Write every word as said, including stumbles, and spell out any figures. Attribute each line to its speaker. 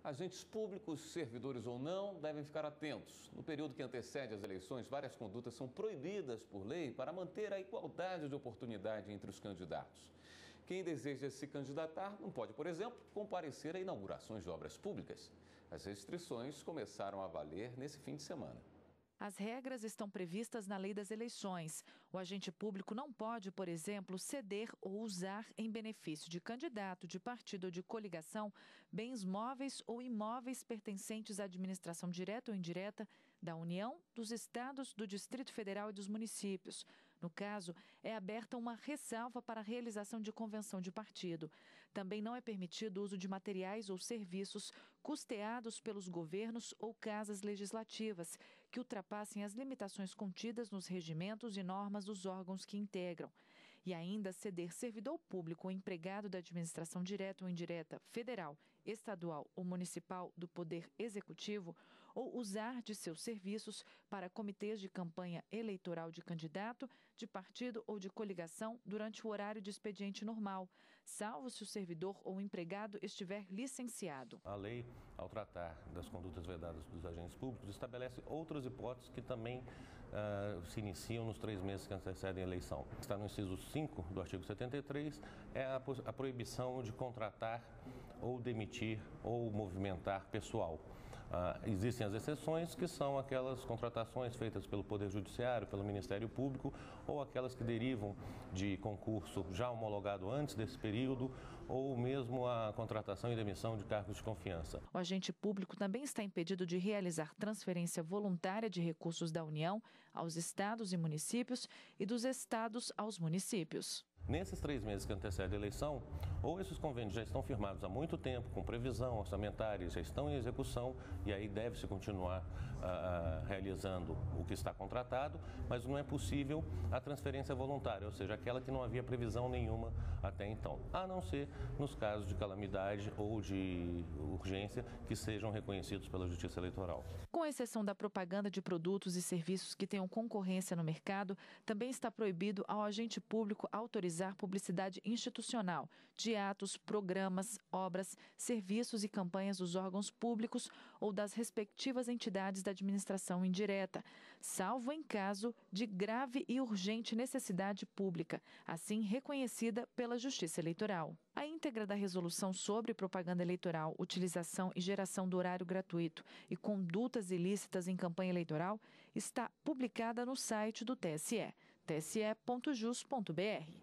Speaker 1: Agentes públicos, servidores ou não, devem ficar atentos. No período que antecede as eleições, várias condutas são proibidas por lei para manter a igualdade de oportunidade entre os candidatos. Quem deseja se candidatar não pode, por exemplo, comparecer a inaugurações de obras públicas. As restrições começaram a valer nesse fim de semana.
Speaker 2: As regras estão previstas na Lei das Eleições. O agente público não pode, por exemplo, ceder ou usar em benefício de candidato, de partido ou de coligação bens móveis ou imóveis pertencentes à administração direta ou indireta da União, dos estados, do Distrito Federal e dos municípios. No caso, é aberta uma ressalva para a realização de convenção de partido. Também não é permitido o uso de materiais ou serviços custeados pelos governos ou casas legislativas, que ultrapassem as limitações contidas nos regimentos e normas dos órgãos que integram. E ainda ceder servidor público ou empregado da administração direta ou indireta, federal, estadual ou municipal do Poder Executivo ou usar de seus serviços para comitês de campanha eleitoral de candidato, de partido ou de coligação durante o horário de expediente normal, salvo se o servidor ou empregado estiver licenciado.
Speaker 3: A lei, ao tratar das condutas vedadas dos agentes públicos, estabelece outras hipóteses que também uh, se iniciam nos três meses que antecedem a eleição. Está no inciso cinco do artigo setenta e três, é a, a proibição de contratar ou demitir ou movimentar pessoal. Uh, existem as exceções, que são aquelas contratações feitas pelo Poder Judiciário, pelo Ministério Público, ou aquelas que derivam de concurso já homologado antes desse período, ou mesmo a contratação e demissão de cargos de confiança.
Speaker 2: O agente público também está impedido de realizar transferência voluntária de recursos da União aos estados e municípios e dos estados aos municípios.
Speaker 3: Nesses três meses que antecedem a eleição, ou esses convênios já estão firmados há muito tempo, com previsão orçamentária, já estão em execução, e aí deve-se continuar uh, realizando o que está contratado, mas não é possível a transferência voluntária, ou seja, aquela que não havia previsão nenhuma até então, a não ser nos casos de calamidade ou de urgência que sejam reconhecidos pela Justiça Eleitoral.
Speaker 2: Com exceção da propaganda de produtos e serviços que tenham concorrência no mercado, também está proibido ao agente público autorizar publicidade institucional de atos, programas, obras, serviços e campanhas dos órgãos públicos ou das respectivas entidades da administração indireta, salvo em caso de grave e urgente necessidade pública, assim reconhecida pela Justiça Eleitoral. A íntegra da resolução sobre propaganda eleitoral, utilização e geração do horário gratuito e condutas ilícitas em campanha eleitoral está publicada no site do T S E, t s e ponto jus ponto b r.